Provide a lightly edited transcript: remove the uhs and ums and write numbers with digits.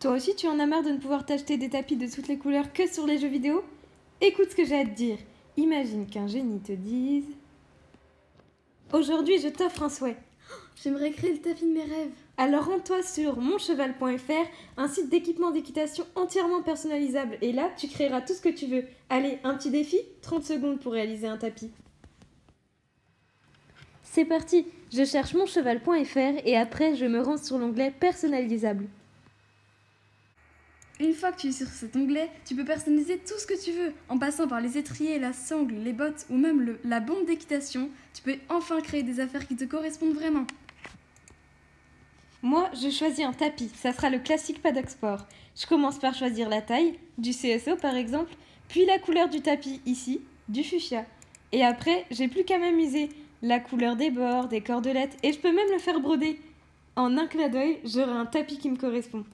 Toi aussi tu en as marre de ne pouvoir t'acheter des tapis de toutes les couleurs que sur les jeux vidéo? Écoute ce que j'ai à te dire. Imagine qu'un génie te dise: aujourd'hui je t'offre un souhait. J'aimerais créer le tapis de mes rêves. Alors rends-toi sur moncheval.fr, un site d'équipement d'équitation entièrement personnalisable. Et là, tu créeras tout ce que tu veux. Allez, un petit défi, 30 secondes pour réaliser un tapis. C'est parti, je cherche moncheval.fr et après je me rends sur l'onglet personnalisable. Une fois que tu es sur cet onglet, tu peux personnaliser tout ce que tu veux. En passant par les étriers, la sangle, les bottes ou même la bombe d'équitation, tu peux enfin créer des affaires qui te correspondent vraiment. Moi, je choisis un tapis, ça sera le classique paddock sport. Je commence par choisir la taille, du CSO par exemple, puis la couleur du tapis ici, du fuchsia. Et après, j'ai plus qu'à m'amuser. La couleur des bords, des cordelettes, et je peux même le faire broder. En un clin d'œil, j'aurai un tapis qui me correspond.